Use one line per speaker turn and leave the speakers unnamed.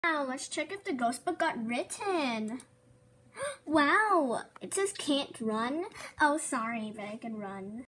Now let's check if the ghost book got written. Wow, it says can't run. Oh, sorry, but I can run.